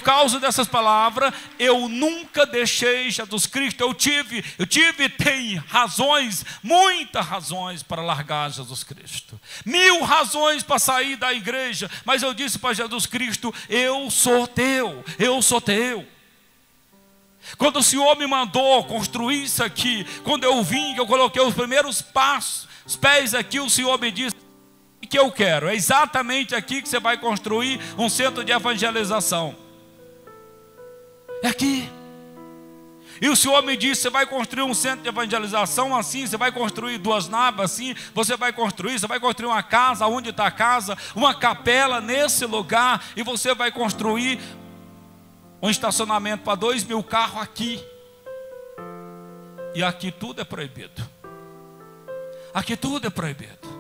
eu nunca deixei Jesus Cristo. Tem razões, muitas razões para largar Jesus Cristo. 1000 razões para sair da igreja. Mas eu disse para Jesus Cristo: eu sou teu, eu sou teu. Quando o Senhor me mandou construir isso aqui, quando eu vim, que eu coloquei os primeiros passos, os pés aqui, o Senhor me disse: que eu quero, é exatamente aqui que você vai construir um centro de evangelização. É aqui. E o Senhor me disse: você vai construir um centro de evangelização assim, você vai construir 2 naves assim, você vai construir uma casa, onde está a casa, uma capela nesse lugar, e você vai construir um estacionamento para 2.000 carros aqui. E aqui tudo é proibido. Aqui tudo é proibido.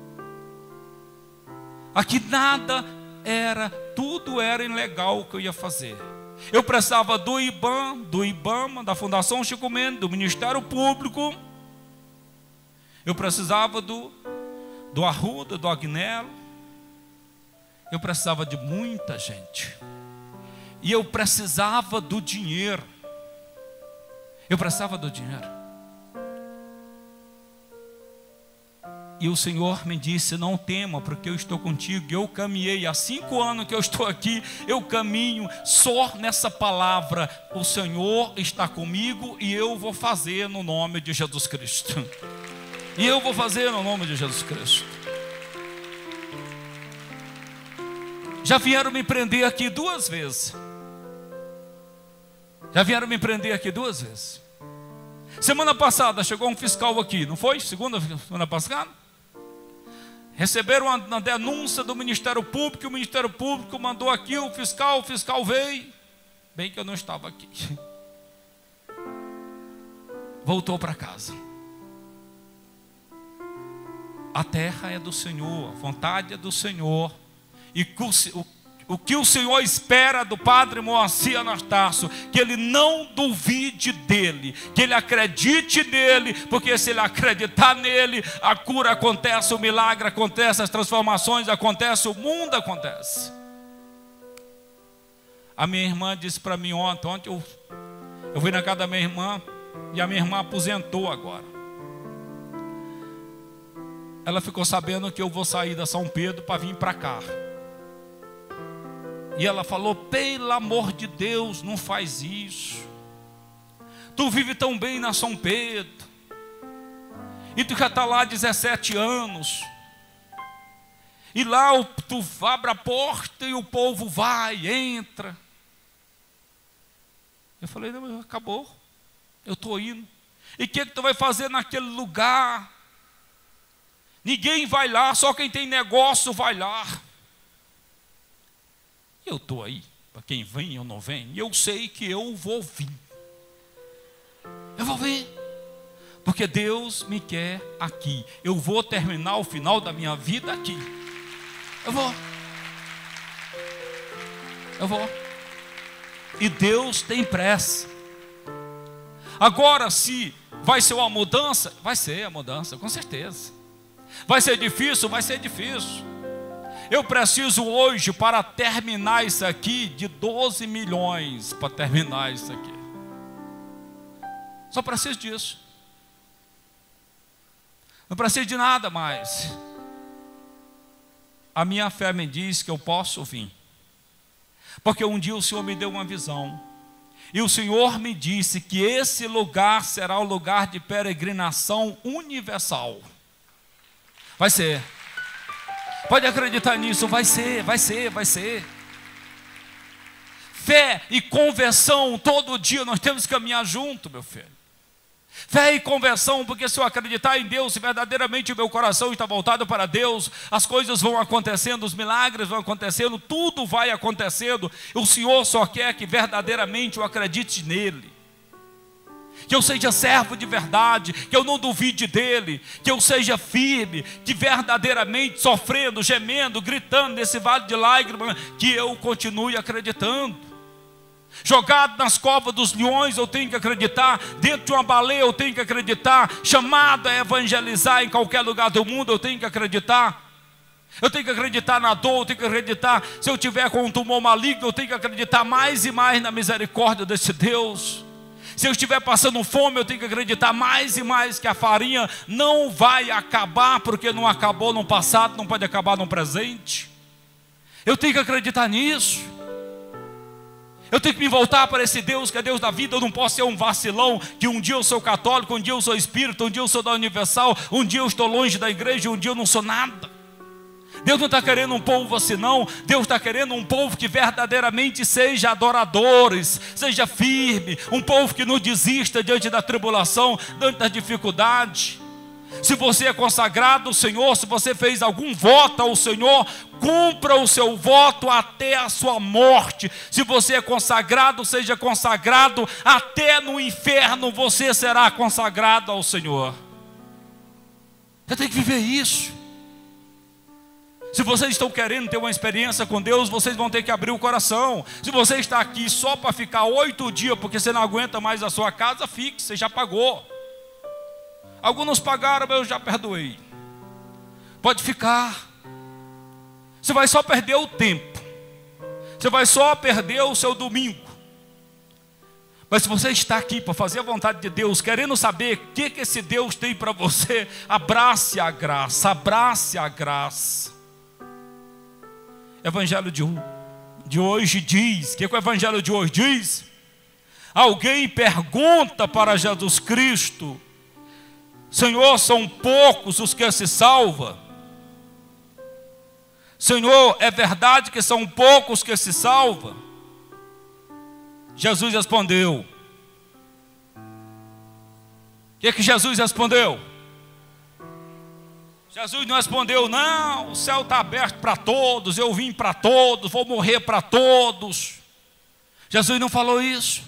Aqui nada era, tudo era ilegal o que eu ia fazer. Eu precisava do IBAM, do IBAMA, da Fundação Chico Mendes, do Ministério Público. Eu precisava do Arruda, do Agnello. Eu precisava de muita gente. E eu precisava do dinheiro. E o Senhor me disse: não tema, porque eu estou contigo. Eu caminhei, há 5 anos que eu estou aqui, eu caminho só nessa palavra: o Senhor está comigo e eu vou fazer no nome de Jesus Cristo. E eu vou fazer no nome de Jesus Cristo. Já vieram me prender aqui 2 vezes. Semana passada chegou um fiscal aqui, não foi? Semana passada? Receberam uma denúncia do Ministério Público, e o Ministério Público mandou aqui o fiscal veio, bem que eu não estava aqui. Voltou para casa. A terra é do Senhor, a vontade é do Senhor, e o que o Senhor espera do Padre Moacir Anastácio, que ele não duvide dele, que ele acredite nele, porque se ele acreditar nele, a cura acontece, o milagre acontece, as transformações acontecem, o mundo acontece. A minha irmã disse para mim ontem eu fui na casa da minha irmã, E a minha irmã aposentou agora. Ela ficou sabendo que eu vou sair da São Pedro para vir para cá. E ela falou: pelo amor de Deus, não faz isso. Tu vive tão bem na São Pedro. E tu já está lá há 17 anos. E lá tu abre a porta e o povo vai, entra. Eu falei: não, acabou. Eu estou indo. E o que tu vai fazer naquele lugar? Ninguém vai lá, só quem tem negócio vai lá. Eu estou aí, para quem vem ou não vem, eu sei que eu vou vir. Eu vou vir. Porque Deus me quer aqui. Eu vou terminar o final da minha vida aqui. Eu vou. E Deus tem pressa. Agora, se vai ser uma mudança, vai ser a mudança, com certeza. Vai ser difícil, vai ser difícil. Eu preciso hoje, para terminar isso aqui, de 12 milhões para terminar isso aqui. Só preciso disso. Não preciso de nada mais. A minha fé me diz que eu posso vir. Porque um dia o Senhor me deu uma visão. E o Senhor me disse que esse lugar será o lugar de peregrinação universal. Vai ser. Pode acreditar nisso, vai ser. Fé e conversão, todo dia nós temos que caminhar junto, meu filho. Fé e conversão, porque se eu acreditar em Deus, se verdadeiramente o meu coração está voltado para Deus, as coisas vão acontecendo, os milagres vão acontecendo, tudo vai acontecendo. O Senhor só quer que verdadeiramente eu acredite nele, que eu seja servo de verdade, que eu não duvide dele, que eu seja firme, que verdadeiramente sofrendo, gemendo, gritando nesse vale de lágrimas, que eu continue acreditando. Jogado nas covas dos leões, eu tenho que acreditar. Dentro de uma baleia, eu tenho que acreditar. Chamado a evangelizar em qualquer lugar do mundo, eu tenho que acreditar. Eu tenho que acreditar na dor, eu tenho que acreditar. Se eu tiver com um tumor maligno, eu tenho que acreditar mais e mais na misericórdia desse Deus. Se eu estiver passando fome, eu tenho que acreditar mais e mais que a farinha não vai acabar, porque não acabou no passado, não pode acabar no presente. Eu tenho que acreditar nisso. Eu tenho que me voltar para esse Deus que é Deus da vida. Eu não posso ser um vacilão, que um dia eu sou católico, um dia eu sou espírita, um dia eu sou da Universal, um dia eu estou longe da igreja, um dia eu não sou nada. Deus não está querendo um povo assim não. Deus está querendo um povo que verdadeiramente seja adoradores, seja firme, um povo que não desista diante da tribulação, diante da dificuldade. Se você é consagrado ao Senhor, se você fez algum voto ao Senhor, cumpra o seu voto até a sua morte. Se você é consagrado, seja consagrado até no inferno, você será consagrado ao Senhor. Você tem que viver isso. Se vocês estão querendo ter uma experiência com Deus, vocês vão ter que abrir o coração. Se você está aqui só para ficar 8 dias, porque você não aguenta mais a sua casa, fique, você já pagou. Alguns pagaram, mas eu já perdoei. Pode ficar. Você vai só perder o tempo. Você vai só perder o seu domingo. Mas se você está aqui para fazer a vontade de Deus, querendo saber o que esse Deus tem para você, abrace a graça, abrace a graça. O Evangelho de hoje diz, o que o Evangelho de hoje diz? Alguém pergunta para Jesus Cristo: Senhor, são poucos os que se salvam? Senhor, é verdade que são poucos que se salvam? Jesus respondeu. O que Jesus respondeu? Jesus não respondeu: não, o céu está aberto para todos, eu vim para todos, vou morrer para todos. Jesus não falou isso.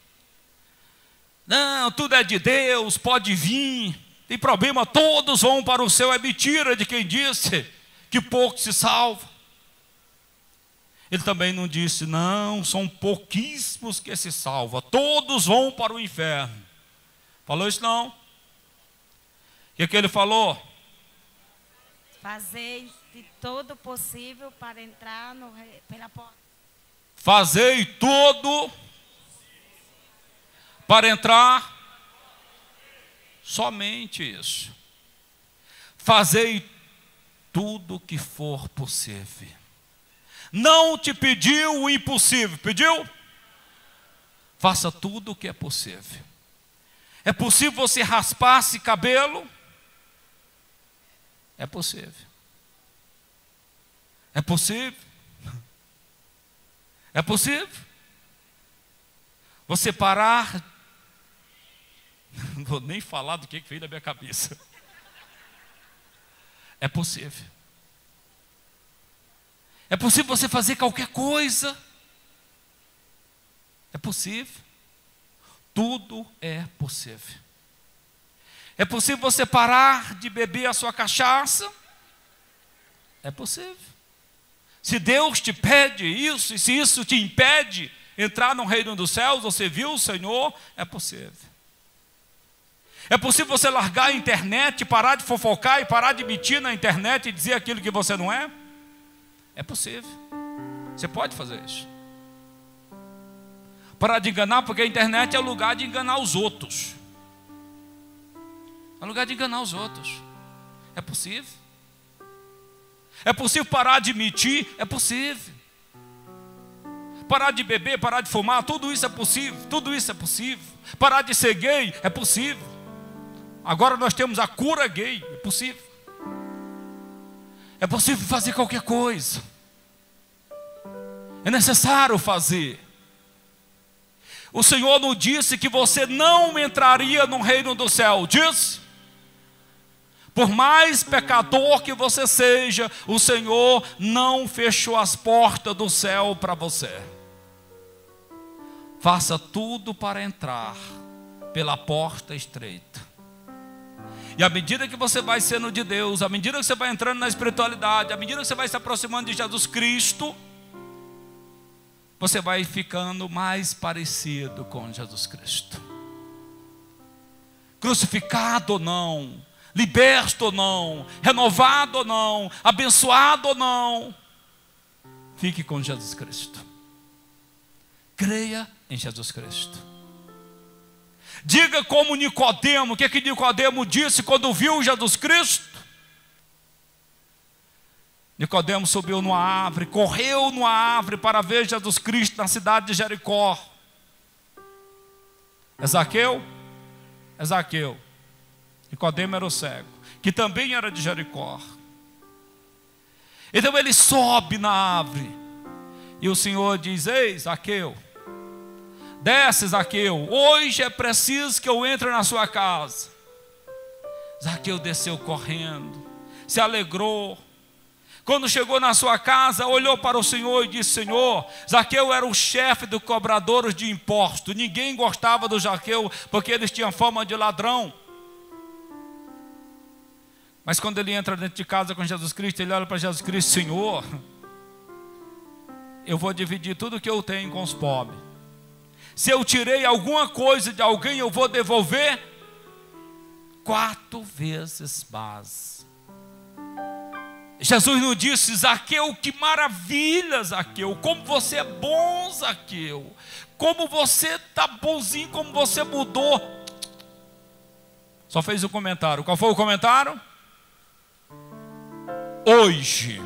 Não, tudo é de Deus, pode vir. Tem problema, todos vão para o céu. É mentira de quem disse que poucos se salvam. Ele também não disse: não, são pouquíssimos que se salvam, todos vão para o inferno. Falou isso não. O que ele falou? Fazei de todo possível para entrar pela porta. Fazei tudo para entrar somente isso. Fazei tudo o que for possível. Não te pediu o impossível, pediu? Faça tudo o que é possível. É possível você raspar-se cabelo? É possível. É possível. É possível. Você parar. Não vou nem falar do que veio da minha cabeça. É possível. É possível você fazer qualquer coisa. É possível. Tudo é possível. É possível você parar de beber a sua cachaça? É possível. Se Deus te pede isso, e se isso te impede entrar no reino dos céus, você viu o Senhor, é possível. É possível você largar a internet, parar de fofocar e parar de mentir na internet e dizer aquilo que você não é? É possível. Você pode fazer isso. Parar de enganar, porque a internet é o lugar de enganar os outros. É o lugar de enganar os outros. É possível. É possível parar de mentir? É possível. Parar de beber, parar de fumar, tudo isso é possível. Tudo isso é possível. Parar de ser gay? É possível. Agora nós temos a cura gay. É possível. É possível fazer qualquer coisa. É necessário fazer. O Senhor não disse que você não entraria no reino do céu. Diz? Por mais pecador que você seja, o Senhor não fechou as portas do céu para você. Faça tudo para entrar pela porta estreita. E à medida que você vai sendo de Deus, à medida que você vai entrando na espiritualidade, à medida que você vai se aproximando de Jesus Cristo, você vai ficando mais parecido com Jesus Cristo. Crucificado ou não, liberto ou não, renovado ou não, abençoado ou não, fique com Jesus Cristo. Creia em Jesus Cristo. Diga como Nicodemo, o que Nicodemo disse quando viu Jesus Cristo? Nicodemo subiu numa árvore, correu numa árvore para ver Jesus Cristo na cidade de Jericó. É Zaqueu? É Zaqueu. Nicodemo era o cego, que também era de Jericó. Então ele sobe na árvore, e o Senhor diz: ei, Zaqueu, desce, Zaqueu, hoje é preciso que eu entre na sua casa. Zaqueu desceu correndo, se alegrou. Quando chegou na sua casa, olhou para o Senhor e disse: Senhor, Zaqueu era o chefe dos cobradores de impostos. Ninguém gostava do Zaqueu, porque eles tinham fama de ladrão. Mas quando ele entra dentro de casa com Jesus Cristo, ele olha para Jesus Cristo: Senhor, eu vou dividir tudo que eu tenho com os pobres. Se eu tirei alguma coisa de alguém, eu vou devolver 4 vezes mais. Jesus não disse: Zaqueu, que maravilha, Zaqueu, como você é bom, Zaqueu, como você está bonzinho, como você mudou. Só fez um comentário. Qual foi o comentário? Hoje,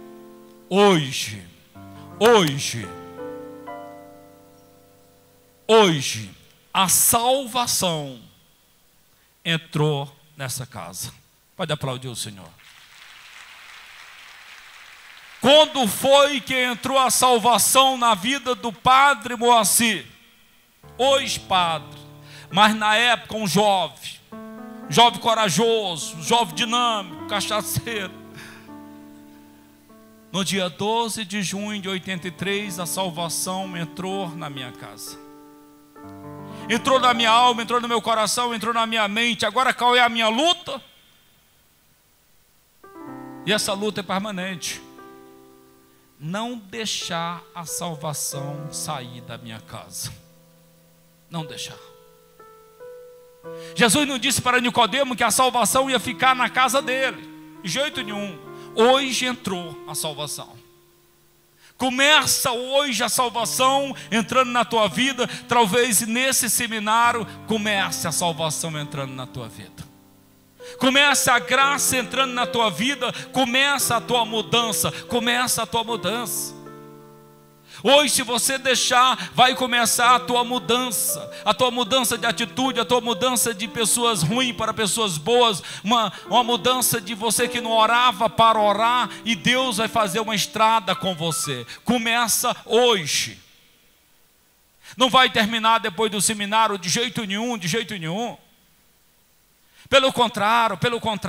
a salvação entrou nessa casa. Pode aplaudir o Senhor. Quando foi que entrou a salvação na vida do padre Moacir? Hoje padre, mas na época um jovem corajoso, jovem dinâmico, cachaceiro. No dia 12 de junho de 83, a salvação entrou na minha casa. Entrou na minha alma, entrou no meu coração, entrou na minha mente. Agora qual é a minha luta? E essa luta é permanente. Não deixar a salvação sair da minha casa. Não deixar. Jesus não disse para Nicodemo que a salvação ia ficar na casa dele. De jeito nenhum. Hoje entrou a salvação. Começa hoje a salvação entrando na tua vida. Talvez nesse seminário comece a salvação entrando na tua vida. Começa a graça entrando na tua vida. Começa a tua mudança. Começa a tua mudança. Hoje, se você deixar, vai começar a tua mudança de atitude, a tua mudança de pessoas ruins para pessoas boas, uma mudança de você que não orava para orar, e Deus vai fazer uma estrada com você. Começa hoje. Não vai terminar depois do seminário de jeito nenhum, de jeito nenhum. Pelo contrário.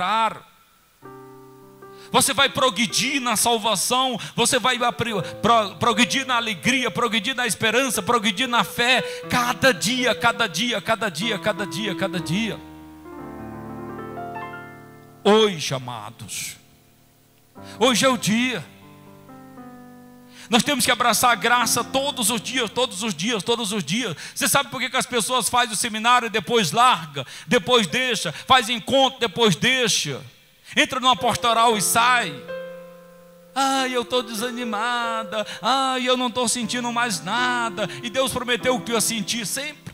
Você vai progredir na salvação, você vai progredir na alegria, progredir na esperança, progredir na fé, cada dia. Hoje, amados, hoje é o dia. Nós temos que abraçar a graça todos os dias. Você sabe por que as pessoas fazem o seminário e depois larga, depois deixa, faz encontro, depois deixa? Entra numa pastoral e sai. Eu estou desanimada. Eu não estou sentindo mais nada. E Deus prometeu que eu ia sentir sempre.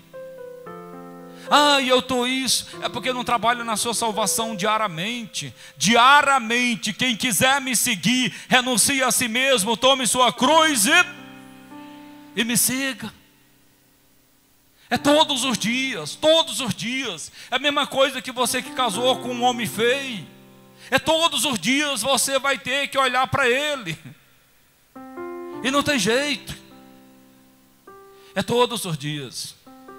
Eu estou isso. É porque não trabalho na sua salvação diariamente. Quem quiser me seguir, renuncie a si mesmo, tome sua cruz e me siga. É todos os dias. É a mesma coisa que você que casou com um homem feio. É todos os dias você vai ter que olhar para ele. E não tem jeito. É todos os dias.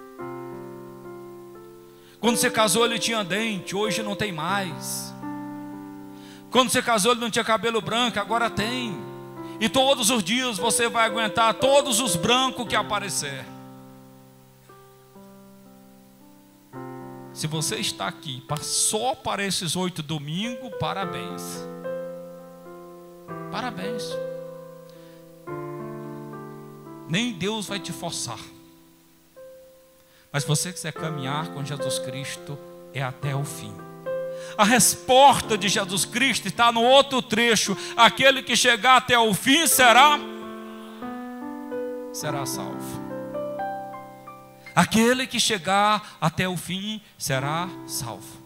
Quando você casou ele tinha dente, hoje não tem mais. Quando você casou ele não tinha cabelo branco, agora tem. E todos os dias você vai aguentar todos os brancos que aparecer. Se você está aqui só para esses 8 domingos, parabéns. Nem Deus vai te forçar. Mas se você quiser caminhar com Jesus Cristo, é até o fim. A resposta de Jesus Cristo está no outro trecho. Aquele que chegar até o fim será salvo. Aquele que chegar até o fim será salvo.